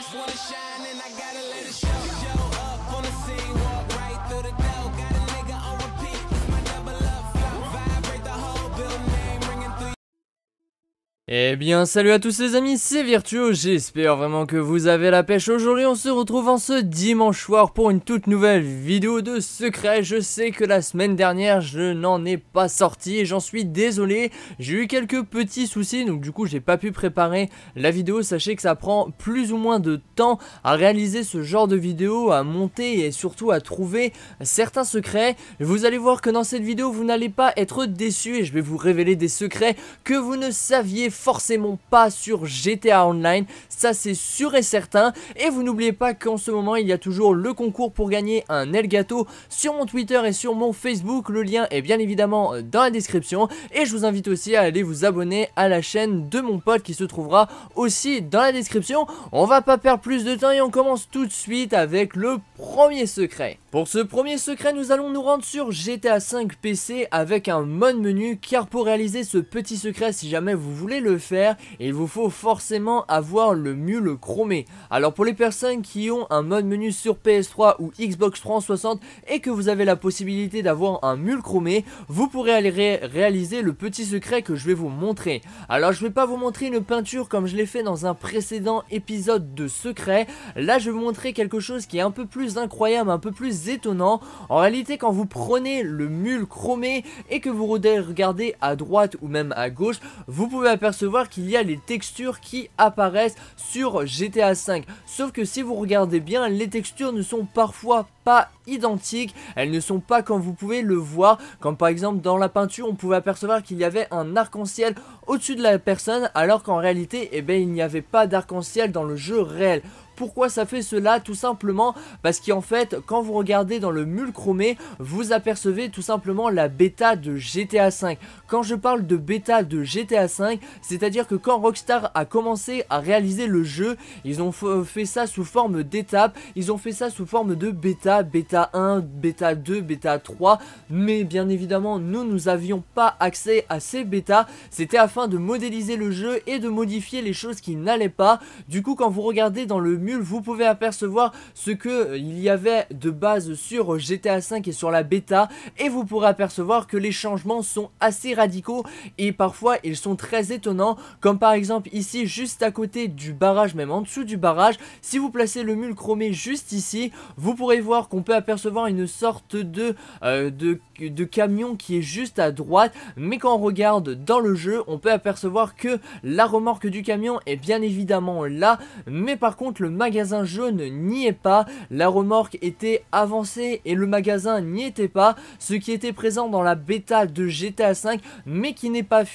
Eh bien salut à tous les amis, c'est Virtuo, j'espère vraiment que vous avez la pêche. Aujourd'hui on se retrouve en ce dimanche soir pour une toute nouvelle vidéo de secret. Je sais que la semaine dernière je n'en ai pas sorti et j'en suis désolé. J'ai eu quelques petits soucis donc du coup j'ai pas pu préparer la vidéo. Sachez que ça prend plus ou moins de temps à réaliser ce genre de vidéo, à monter et surtout à trouver certains secrets. Vous allez voir que dans cette vidéo vous n'allez pas être déçus et je vais vous révéler des secrets que vous ne saviez forcément pas sur GTA Online, ça c'est sûr et certain. Et vous n'oubliez pas qu'en ce moment il y a toujours le concours pour gagner un Elgato sur mon Twitter et sur mon Facebook. Le lien est bien évidemment dans la description et je vous invite aussi à aller vous abonner à la chaîne de mon pote qui se trouvera aussi dans la description. On va pas perdre plus de temps et on commence tout de suite avec le premier secret. Pour ce premier secret nous allons nous rendre sur GTA 5 PC avec un mode menu, car pour réaliser ce petit secret, si jamais vous voulez le faire, il vous faut forcément avoir le mule chromé. Alors pour les personnes qui ont un mode menu sur PS3 ou Xbox 360 et que vous avez la possibilité d'avoir un mule chromé, vous pourrez aller réaliser le petit secret que je vais vous montrer. Alors je vais pas vous montrer une peinture comme je l'ai fait dans un précédent épisode de secret. Là je vais vous montrer quelque chose qui est un peu plus incroyable, un peu plus étonnant. En réalité quand vous prenez le mule chromé et que vous regardez à droite ou même à gauche, vous pouvez apercevoir qu'il y a les textures qui apparaissent sur GTA 5. Sauf que si vous regardez bien, les textures ne sont parfois pas identiques, elles ne sont pas comme vous pouvez le voir. Comme par exemple dans la peinture on pouvait apercevoir qu'il y avait un arc-en-ciel au-dessus de la personne, alors qu'en réalité il n'y avait pas d'arc-en-ciel dans le jeu réel. Pourquoi ça fait cela? Tout simplement parce qu'en fait quand vous regardez dans le mule chromé, vous apercevez tout simplement la bêta de GTA 5. Quand je parle de bêta de GTA 5, c'est à dire que quand Rockstar a commencé à réaliser le jeu, ils ont fait ça sous forme d'étapes. Ils ont fait ça sous forme de bêta, bêta 1, bêta 2, bêta 3. Mais bien évidemment nous n'avions pas accès à ces bêtas. C'était afin de modéliser le jeu et de modifier les choses qui n'allaient pas. Du coup quand vous regardez dans le mule, vous pouvez apercevoir ce que il y avait de base sur GTA 5 et sur la bêta, et vous pourrez apercevoir que les changements sont assez radicaux et parfois ils sont très étonnants, comme par exemple ici juste à côté du barrage, même en dessous du barrage. Si vous placez le mule chromé juste ici, vous pourrez voir qu'on peut apercevoir une sorte de camion qui est juste à droite, mais quand on regarde dans le jeu on peut apercevoir que la remorque du camion est bien évidemment là, mais par contre le magasin jaune n'y est pas. La remorque était avancée et le magasin n'y était pas, ce qui était présent dans la bêta de GTA 5 mais qui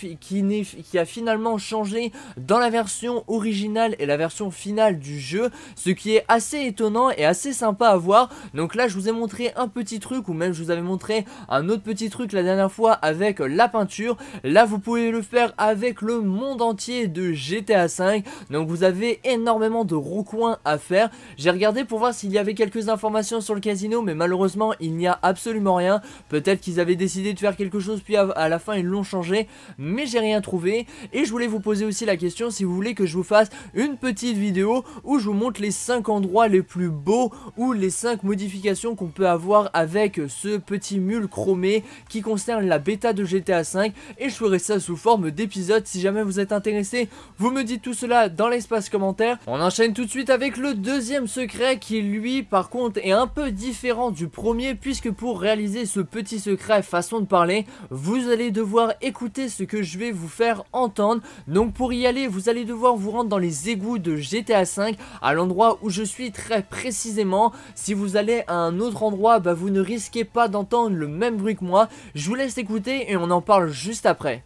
a finalement changé dans la version originale et la version finale du jeu, ce qui est assez étonnant et assez sympa à voir. Donc là je vous ai montré un petit truc, ou même je vous avais montré un autre petit truc la dernière fois avec la peinture. Là vous pouvez le faire avec le monde entier de GTA 5, donc vous avez énormément de recoins à faire. J'ai regardé pour voir s'il y avait quelques informations sur le casino, mais malheureusement il n'y a absolument rien. Peut-être qu'ils avaient décidé de faire quelque chose puis à la fin ils l'ont changé, mais j'ai rien trouvé. Et je voulais vous poser aussi la question si vous voulez que je vous fasse une petite vidéo où je vous montre les 5 endroits les plus beaux ou les 5 modifications qu'on peut avoir avec ce petit mule chromé qui concerne la bêta de GTA 5, et je ferai ça sous forme d'épisode. Si jamais vous êtes intéressé, vous me dites tout cela dans l'espace commentaire. On enchaîne tout de suite avec le deuxième secret qui lui par contre est un peu différent du premier, puisque pour réaliser ce petit secret façon de parler, vous allez devoir écouter ce que je vais vous faire entendre. Donc pour y aller vous allez devoir vous rendre dans les égouts de GTA 5, à l'endroit où je suis très précisément. Si vous allez à un autre endroit, vous ne risquez pas d'entendre le même bruit que moi. Je vous laisse écouter et on en parle juste après.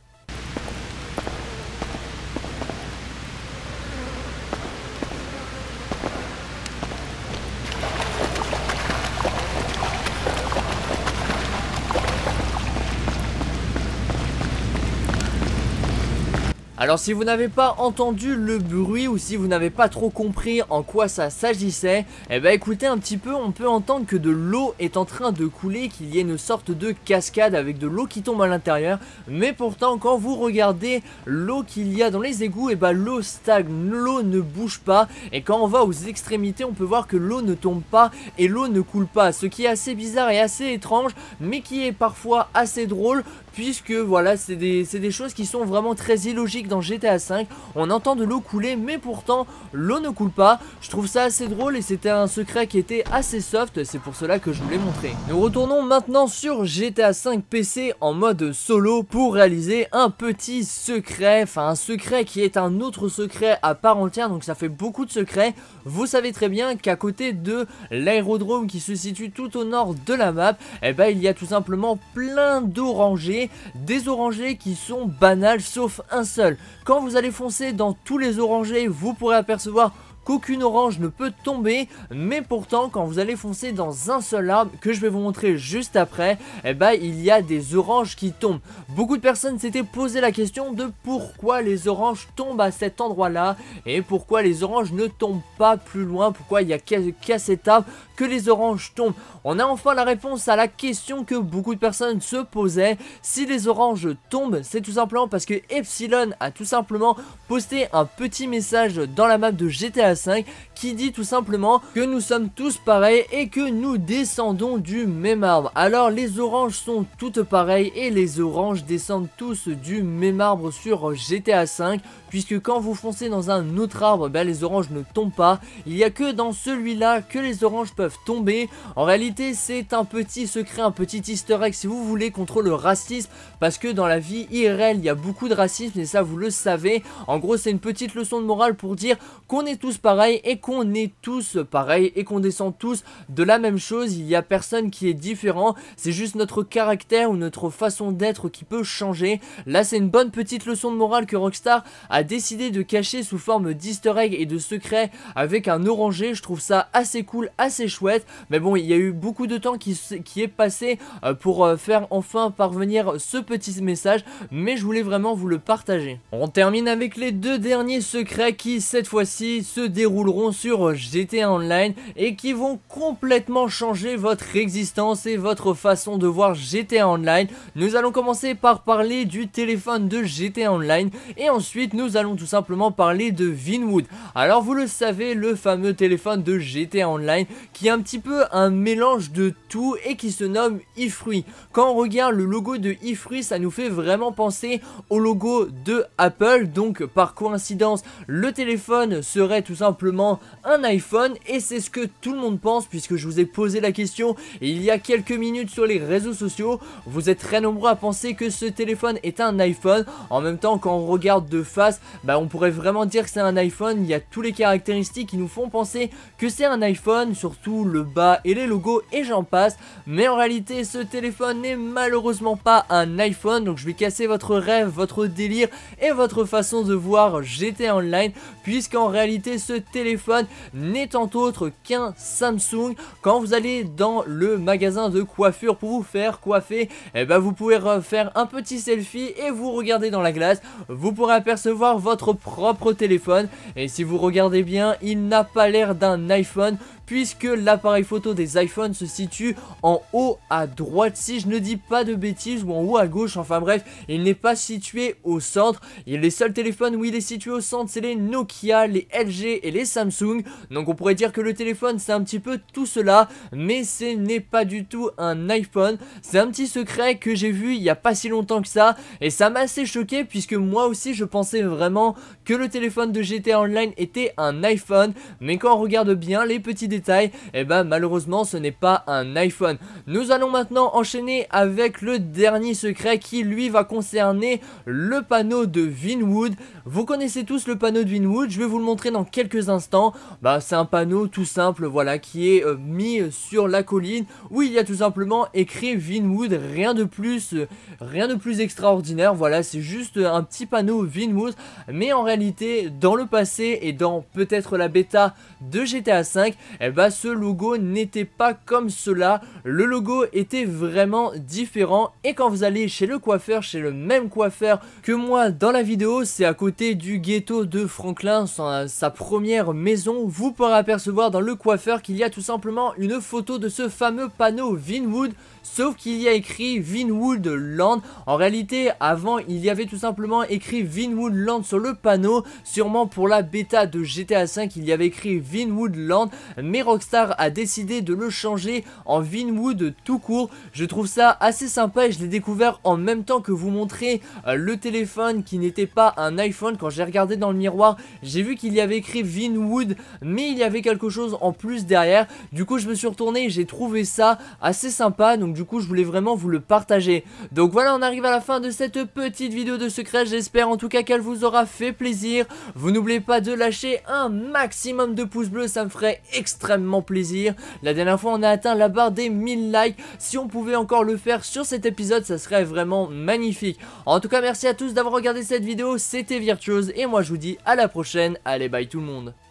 Alors si vous n'avez pas entendu le bruit ou si vous n'avez pas trop compris en quoi ça s'agissait, eh ben écoutez un petit peu, on peut entendre que de l'eau est en train de couler, qu'il y a une sorte de cascade avec de l'eau qui tombe à l'intérieur. Mais pourtant quand vous regardez l'eau qu'il y a dans les égouts, eh ben l'eau stagne, l'eau ne bouge pas. Et quand on va aux extrémités, on peut voir que l'eau ne tombe pas et l'eau ne coule pas. Ce qui est assez bizarre et assez étrange, mais qui est parfois assez drôle, puisque voilà, c'est des choses qui sont vraiment très illogiques dans GTA V. On entend de l'eau couler, mais pourtant l'eau ne coule pas. Je trouve ça assez drôle et c'était un secret qui était assez soft, c'est pour cela que je vous l'ai montré. Nous retournons maintenant sur GTA V PC en mode solo pour réaliser un petit secret, enfin un secret qui est un autre secret à part entière, donc ça fait beaucoup de secrets. Vous savez très bien qu'à côté de l'aérodrome qui se situe tout au nord de la map, eh ben il y a tout simplement plein d'orangers, des orangers qui sont banals sauf un seul. Quand vous allez foncer dans tous les orangers, vous pourrez apercevoir qu'aucune orange ne peut tomber, mais pourtant quand vous allez foncer dans un seul arbre que je vais vous montrer juste après, eh ben il y a des oranges qui tombent. Beaucoup de personnes s'étaient posé la question de pourquoi les oranges tombent à cet endroit là et pourquoi les oranges ne tombent pas plus loin, pourquoi il y a qu'à cet arbre que les oranges tombent. On a enfin la réponse à la question que beaucoup de personnes se posaient. Si les oranges tombent, c'est tout simplement parce que Epsilon a tout simplement posté un petit message dans la map de GTA V qui dit tout simplement que nous sommes tous pareils et que nous descendons du même arbre. Alors les oranges sont toutes pareilles et les oranges descendent tous du même arbre sur GTA V, puisque quand vous foncez dans un autre arbre, ben, les oranges ne tombent pas. Il n'y a que dans celui-là que les oranges peuvent tomber. En réalité c'est un petit secret, un petit easter egg si vous voulez contre le racisme, parce que dans la vie IRL il y a beaucoup de racisme et ça vous le savez. En gros c'est une petite leçon de morale pour dire qu'on est tous pareils et qu'on est tous pareils et qu'on descend tous de la même chose. Il n'y a personne qui est différent, c'est juste notre caractère ou notre façon d'être qui peut changer. Là c'est une bonne petite leçon de morale que Rockstar a décidé de cacher sous forme d'easter egg et de secret avec un oranger. Je trouve ça assez cool, assez chouette, mais bon il y a eu beaucoup de temps qui est passé pour faire enfin parvenir ce petit message, mais je voulais vraiment vous le partager. On termine avec les deux derniers secrets qui cette fois-ci se dérouleront sur GTA Online et qui vont complètement changer votre existence et votre façon de voir GTA Online. Nous allons commencer par parler du téléphone de GTA Online et ensuite nous allons tout simplement parler de Vinwood. Alors vous le savez, le fameux téléphone de GTA Online qui est un petit peu un mélange de tout et qui se nomme iFruit. Quand on regarde le logo de iFruit, ça nous fait vraiment penser au logo de Apple, donc par coïncidence le téléphone serait tout simplement un iPhone et c'est ce que tout le monde pense, puisque je vous ai posé la question il y a quelques minutes sur les réseaux sociaux. Vous êtes très nombreux à penser que ce téléphone est un iPhone. En même temps quand on regarde de face, bah, on pourrait vraiment dire que c'est un iPhone. Il y a toutes les caractéristiques qui nous font penser que c'est un iPhone, surtout le bas et les logos et j'en passe. Mais en réalité ce téléphone n'est malheureusement pas un iPhone, donc je vais casser votre rêve, votre délire et votre façon de voir GTA Online, puisqu'en réalité ce téléphone n'étant autre qu'un Samsung. Quand vous allez dans le magasin de coiffure pour vous faire coiffer, et ben vous pouvez faire un petit selfie et vous regardez dans la glace, vous pourrez apercevoir votre propre téléphone et si vous regardez bien, il n'a pas l'air d'un iPhone, puisque l'appareil photo des iPhones se situe en haut à droite si je ne dis pas de bêtises, ou en haut à gauche, enfin bref, il n'est pas situé au centre. Et les seuls téléphones où il est situé au centre, c'est les Nokia, les LG et les Samsung. Donc on pourrait dire que le téléphone c'est un petit peu tout cela, mais ce n'est pas du tout un iPhone. C'est un petit secret que j'ai vu il n'y a pas si longtemps que ça et ça m'a assez choqué, puisque moi aussi je pensais vraiment que le téléphone de GTA Online était un iPhone, mais quand on regarde bien les petits détails, et ben malheureusement ce n'est pas un iPhone. Nous allons maintenant enchaîner avec le dernier secret qui lui va concerner le panneau de Vinwood. Vous connaissez tous le panneau de Vinwood, je vais vous le montrer dans quelques instants. Bah c'est un panneau tout simple, voilà, qui est mis sur la colline où il y a tout simplement écrit Vinwood, rien de plus extraordinaire. Voilà, c'est juste un petit panneau Vinwood, mais en réalité dans le passé et dans peut-être la bêta de GTA V, et bah ce logo n'était pas comme cela. Le logo était vraiment différent, et quand vous allez chez le coiffeur, chez le même coiffeur que moi dans la vidéo, c'est à côté du ghetto de Franklin, sa première maison, vous pourrez apercevoir dans le coiffeur qu'il y a tout simplement une photo de ce fameux panneau Vinwood, sauf qu'il y a écrit Vinwood Land. En réalité, avant, il y avait tout simplement écrit Vinwood Land sur le panneau, sûrement pour la bêta de GTA V, il y avait écrit Vinwood Land, mais Rockstar a décidé de le changer en Vinwood tout court. Je trouve ça assez sympa et je l'ai découvert en même temps que vous montrer le téléphone qui n'était pas un iPhone. Quand j'ai regardé dans le miroir, j'ai vu qu'il y avait écrit Vinwood, mais il y avait quelque chose en plus derrière. Du coup, je me suis retourné et j'ai trouvé ça assez sympa, donc du coup, je voulais vraiment vous le partager. Donc voilà, on arrive à la fin de cette petite vidéo de secret. J'espère en tout cas qu'elle vous aura fait plaisir. Vous n'oubliez pas de lâcher un maximum de pouces bleus, ça me ferait extrêmement plaisir. La dernière fois, on a atteint la barre des 1000 likes. Si on pouvait encore le faire sur cet épisode, ça serait vraiment magnifique. En tout cas, merci à tous d'avoir regardé cette vidéo. C'était Virtuose et moi je vous dis à la prochaine. Allez, bye tout le monde.